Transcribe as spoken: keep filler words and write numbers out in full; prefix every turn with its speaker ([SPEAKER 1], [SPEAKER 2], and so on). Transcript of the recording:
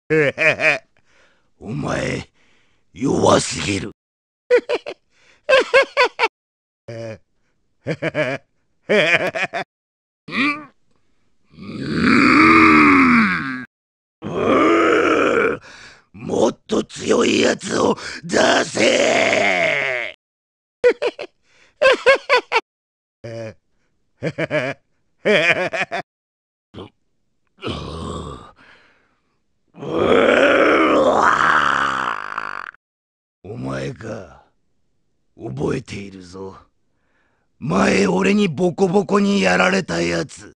[SPEAKER 1] お前、弱すぎる。んうーもっと強いやつを出せお前か、覚えているぞ。前俺にボコボコにやられたやつ。